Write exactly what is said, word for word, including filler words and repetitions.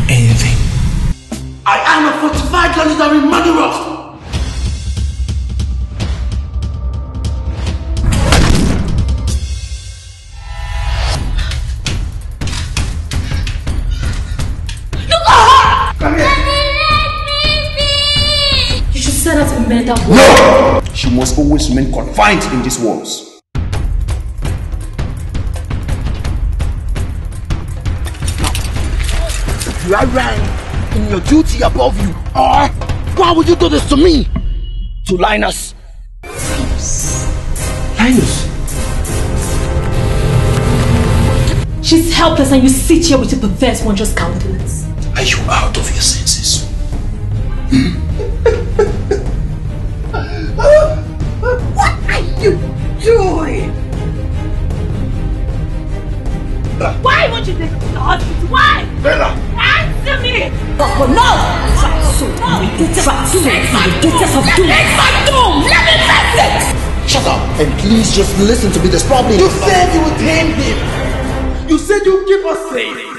anything. I am a fortified legendary murderer! Come here! You should send her to a mental home. No! She must always remain confined in these walls. You are right in your duty above you. Or why would you do this to me? To Linus. Linus? She's helpless and you sit here with your perverse wondrous countenance. Are you out of your senses? What are you doing? Why won't you take me to the hospital? Why? Bella! Answer me! Oh no! Make my doom! Let me face it! Shut up and please just listen to me. There's probably. You said you would tame him. You said you'd keep us safe.